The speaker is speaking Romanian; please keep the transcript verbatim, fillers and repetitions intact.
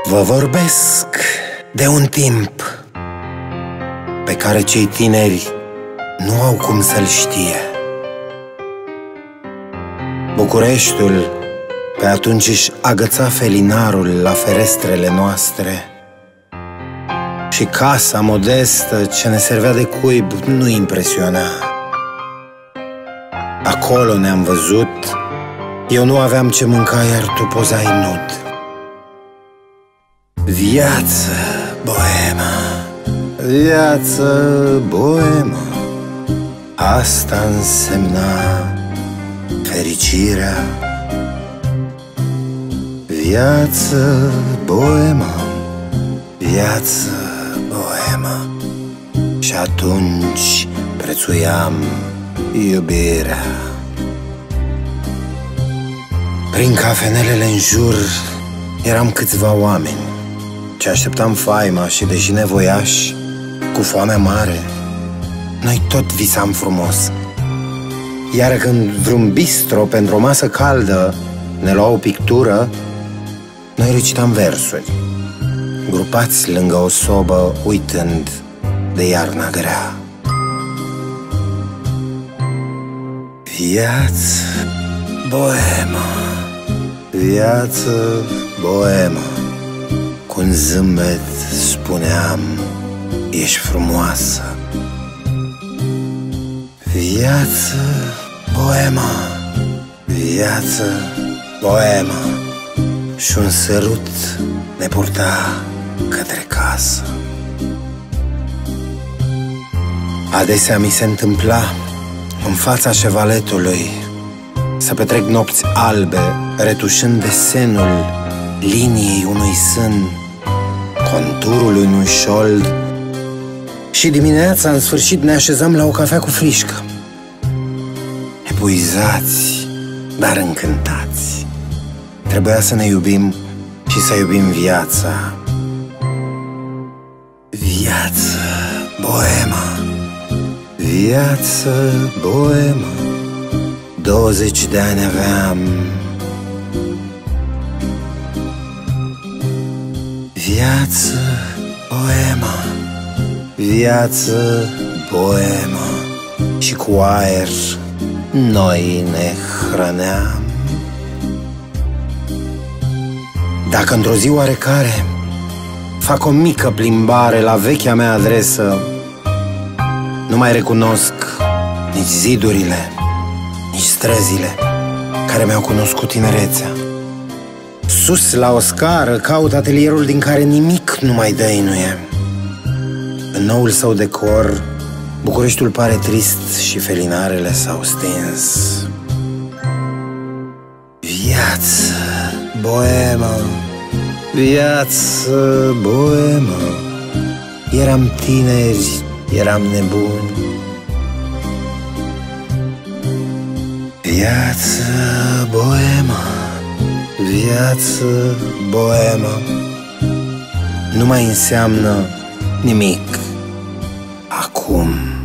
Vă vorbesc de un timp pe care cei tineri nu au cum să-l știe. Bucureștiul pe atunci își agăța felinarul la ferestrele noastre și casa modestă ce ne servea de cuib nu impresiona. Acolo ne-am văzut, eu nu aveam ce mânca, iar tu pozai nud. Viață boemă, viață boemă, asta însemna fericirea. Viață boemă, viață boemă, și atunci prețuiam iubirea. Prin cafenelele în jur eram câțiva oameni ce așteptam faima și, deși nevoiași, cu foamea mare, noi tot visam frumos. Iar când vreun bistro pentru o masă caldă ne lua o pictură, noi recitam versuri, grupați lângă o sobă, uitând de iarna grea. Viață boemă, viață boemă, cu un zâmbet spuneam, ești frumoasă. Viață boemă, viață boemă, și un sărut ne purta către casă. Adesea mi se întâmpla în fața șevaletului să petrec nopți albe, retușând desenul liniei unui sân, conturul unui șold, și dimineața, în sfârșit, ne așezam la o cafea cu frișcă, epuizați, dar încântați. Trebuia să ne iubim și să iubim viața. Viață boemă, viață boemă, douăzeci de ani aveam. Viață boemă, viață boemă, și cu aer noi ne hrăneam. Dacă într-o zi oarecare fac o mică plimbare la vechea mea adresă, nu mai recunosc nici zidurile, nici străzile care mi-au cunoscut tinerețea. Sus la o scară caut atelierul din care nimic nu mai dăinuie. În noul său decor, Bucureștiul pare trist și felinarele s-au stins. Viață boemă, viață boemă, eram tineri, eram nebuni. Viață boemă, viață boemă, nu mai înseamnă nimic acum.